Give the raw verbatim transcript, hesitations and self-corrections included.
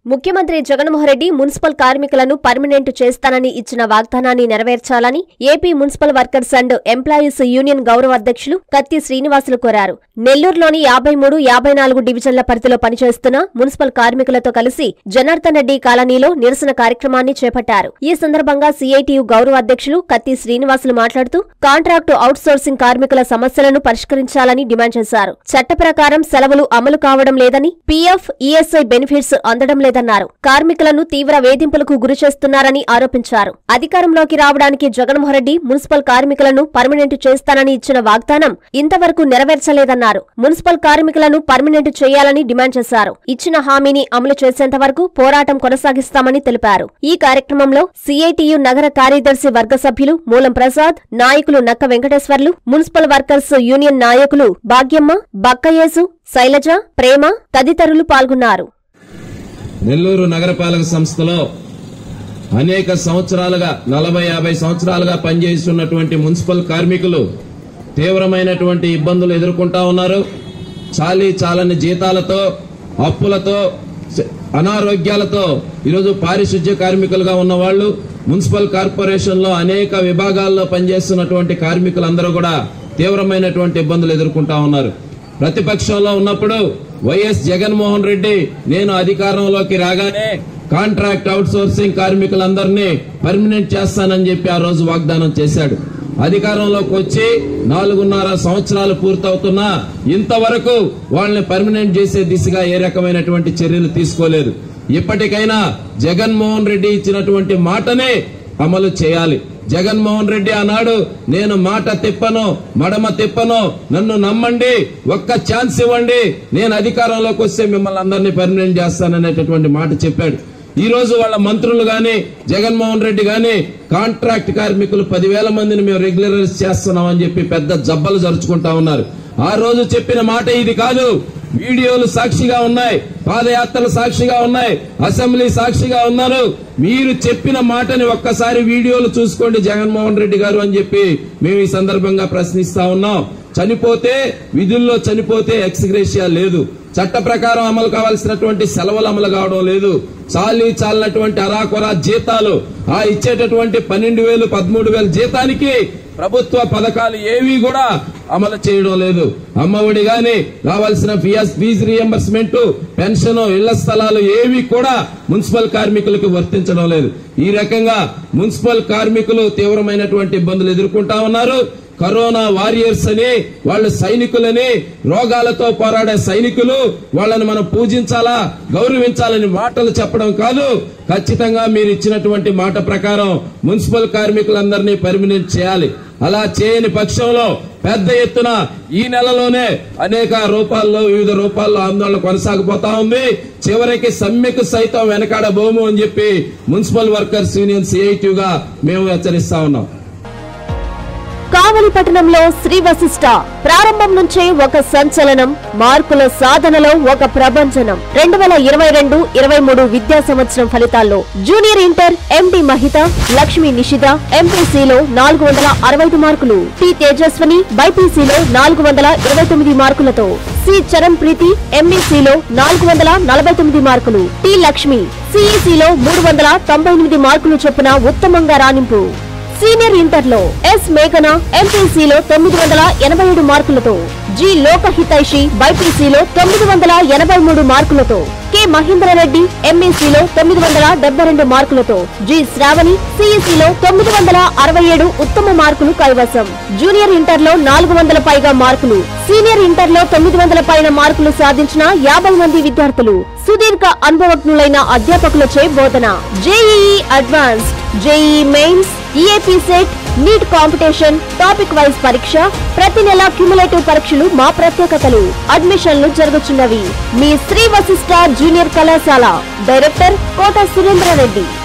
ముఖ్యమంత్రి జగన్మోహన్ రెడ్డి మున్సిపల్ కార్మికులను పర్మినెంట్ చేస్తానని ఇచ్చిన వాగ్దానాన్ని నెరవేర్చాలని AP municipal workers and employees union గౌరవ అధ్యక్షులు కత్తి శ్రీనివాసులు కోరారు. నెల్లూరులోని యాభై మూడు యాభై నాలుగు డివిజన్ల పరిధిలో పనిచేస్తున్న మున్సిపల్ కార్మికులతో కలిసి జనార్దన్ రెడ్డి కాలనీలో నిరసన కార్యక్రమాన్ని చేపట్టారు. ఈ సందర్భంగా సీఐటీయూ గౌరవ అధ్యక్షులు కత్తి శ్రీనివాసులు మాట్లాడుతూ కాంట్రాక్టు అవుట్సోర్సింగ్ కార్మికుల సమస్యలను పరిష్కరించాలని డిమాండ్ చేశారు. చట్ట ప్రకారం సెలవులు అమలు కావడం లేదని, పీఎఫ్, ఈఎస్ఐ బెనిఫిట్స్ అందడం లేదన్నారు. కార్మికులను తీవ్ర వేధింపులకు గురిచేస్తున్నారని ఆరోపించారు. అధికారంలోకి రావడానికి జగన్మోహన్ రెడ్డి మున్సిపల్ కార్మికులను పర్మినెంట్ చేస్తానని ఇచ్చిన వాగ్దానం ఇంతవరకు నెరవేర్చలేదన్నారు. మున్సిపల్ కార్మికులను పర్మినెంట్ చేయాలని డిమాండ్ చేశారు. ఇచ్చిన హామీని అమలు చేసేంత వరకు పోరాటం కొనసాగిస్తామని తెలిపారు. ఈ కార్యక్రమంలో సీఐటీయూ నగర కార్యదర్శి వర్గ సభ్యులు మూలం ప్రసాద్, నాయకులు నక్క వెంకటేశ్వర్లు, మున్సిపల్ వర్కర్స్ యూనియన్ నాయకులు భాగ్యమ్మ, బక్కయేసు, శైలజ, ప్రేమ తదితరులు పాల్గొన్నారు. నెల్లూరు నగరపాలక సంస్థలో అనేక సంవత్సరాలుగా నలభై యాభై సంవత్సరాలుగా పనిచేస్తున్నటువంటి మున్సిపల్ కార్మికులు తీవ్రమైనటువంటి ఇబ్బందులు ఎదుర్కొంటా ఉన్నారు. చాలీ చాలని జీతాలతో, అప్పులతో, అనారోగ్యాలతో ఈరోజు పారిశుధ్య కార్మికులుగా ఉన్నవాళ్లు, మున్సిపల్ కార్పొరేషన్ లో అనేక విభాగాల్లో పనిచేస్తున్నటువంటి కార్మికులందరూ కూడా తీవ్రమైనటువంటి ఇబ్బందులు ఎదుర్కొంటా ఉన్నారు. ప్రతిపక్షంలో ఉన్నప్పుడు వైఎస్ జగన్మోహన్ రెడ్డి నేను అధికారంలోకి రాగానే కాంట్రాక్ట్ అవుట్సోర్సింగ్ కార్మికులందరినీ పర్మినెంట్ చేస్తానని చెప్పి ఆ రోజు వాగ్దానం చేశాడు. అధికారంలోకి వచ్చి నాలుగున్నర సంవత్సరాలు పూర్తవుతున్నా ఇంతవరకు వాళ్ళని పర్మినెంట్ చేసే దిశగా ఏ రకమైనటువంటి చర్యలు తీసుకోలేదు. ఇప్పటికైనా జగన్మోహన్ రెడ్డి ఇచ్చినటువంటి మాటనే అమలు చేయాలి. జగన్మోహన్ రెడ్డి అన్నాడు, నేను మాట తిప్పను, మడమ తిప్పను, నన్ను నమ్మండి, ఒక్క ఛాన్స్ ఇవ్వండి, నేను అధికారంలోకి వస్తే మిమ్మల్ని అందరినీ పర్మినెంట్ చేస్తాననేటటువంటి మాట చెప్పాడు. ఈ రోజు వాళ్ళ మంత్రులు గాని, జగన్మోహన్ రెడ్డి గాని కాంట్రాక్ట్ కార్మికులు పదివేల మందిని మేము రెగ్యులరైజ్ చేస్తున్నామని చెప్పి పెద్ద జబ్బలు జరుచుకుంటా ఉన్నారు. ఆ రోజు చెప్పిన మాట ఇది కాదు. వీడియోలు సాక్షిగా ఉన్నాయి, పాదయాత్రలు సాక్షిగా ఉన్నాయి, అసెంబ్లీ సాక్షిగా ఉన్నారు. మీరు చెప్పిన మాటని ఒక్కసారి వీడియోలు చూసుకోండి జగన్మోహన్ రెడ్డి గారు అని చెప్పి మేము ఈ సందర్భంగా ప్రశ్నిస్తా ఉన్నాం. చనిపోతే విధుల్లో చనిపోతే ఎక్స్గ్రేషియా లేదు, చట్ట ప్రకారం అమలు కావాల్సినటువంటి సెలవులు అమలు కావడం లేదు, చాలీ చాలినటువంటి అరాకొరా జీతాలు, ఆ ఇచ్చేటటువంటి పన్నెండు వేలు పదమూడు వేల జీతానికి ప్రభుత్వ పథకాలు ఏవి కూడా అమలు చేయడం లేదు. అమ్మఒడి గాని, రావాల్సిన ఫీజు రియంబర్స్మెంట్, పెన్షన్, ఇళ్ల స్థలాలు ఏవి కూడా మున్సిపల్ కార్మికులకు వర్తించడం లేదు. ఈ రకంగా మున్సిపల్ కార్మికులు తీవ్రమైనటువంటి ఇబ్బందులు ఎదుర్కొంటా ఉన్నారు. కరోనా వారియర్స్ అని, వాళ్ళు సైనికులని, రోగాలతో పోరాడే సైనికులు, వాళ్ళని మనం పూజించాలా, గౌరవించాలని మాటలు చెప్పడం కాదు. ఖచ్చితంగా మీరు ఇచ్చినటువంటి మాట ప్రకారం మున్సిపల్ కార్మికులందరినీ పర్మినెంట్ చేయాలి. అలా చేయని పక్షంలో పెద్ద ఎత్తున ఈ నెలలోనే అనేక రూపాల్లో, వివిధ రూపాల్లో ఆందోళన కొనసాగిపోతా ఉంది. చివరికి సమ్మెకు సైతం వెనకాడబోము అని చెప్పి మున్సిపల్ వర్కర్స్ యూనియన్ సీఐటీగా మేము హెచ్చరిస్తా ఉన్నాం. కావలి పట్టణంలో శ్రీ వశిష్ట ప్రారంభం నుంచే ఒక సంచలనం, మార్కుల సాధనలో ఒక ప్రభంజనం. రెండు వేల ఇరవై రెండు ఇరవై మూడు విద్యా సంవత్సరం ఫలితాల్లో junior inter MD Mahitha, Lakshmi Nishitha ఎంపీసీలో నాలుగు వందల అరవై ఐదు మార్కులు, టి తేజస్వని బైపీసీలో నాలుగు వందల ఇరవై తొమ్మిది మార్కులతో, సి చరణ్ ప్రీతి ఎంఈసీలో నాలుగు వందల నలభై తొమ్మిది మార్కులు, టి లక్ష్మి సిఈసీలో మూడు వందల తొంభై ఎనిమిది మార్కులు చొప్పున ఉత్తమంగా రాణింపు. సీనియర్ ఇంటర్లో ఎస్ మేఘన ఎంపీసీలో తొమ్మిది వందల ఎనభై ఏడు మార్కులతో, జి లోకహితైషి బైపీసీలో తొమ్మిది వందల ఎనభై మూడు మార్కులతో, కె మహేంద్రరెడ్డి ఎంఈసీలో తొమ్మిది వందల డెబ్బై రెండు మార్కులతో, జి శ్రావణి సిఈసీలో తొమ్మిది వందల అరవై ఏడు ఉత్తమ మార్కులు కైవసం. జూనియర్ ఇంటర్లో నాలుగు వందల పైగా మార్కులు, సీనియర్ ఇంటర్లో తొమ్మిది వందల పైన మార్కులు సాధించిన యాభై మంది విద్యార్థులు, సుదీర్ఘ అనుభవజ్ఞులైన అధ్యాపకులచే బోధన. JEE advanced, JEE mains, EAP CET, NEET competition, topic wise పరీక్ష, ప్రతి నెల క్యుములేటివ్ పరీక్షలు మా ప్రత్యేకతలు. అడ్మిషన్లు జరుగుతున్నవి. మీ శ్రీ వశిష్ట జూనియర్ కళాశాల. డైరెక్టర్ కోట సురేంద్రారెడ్డి.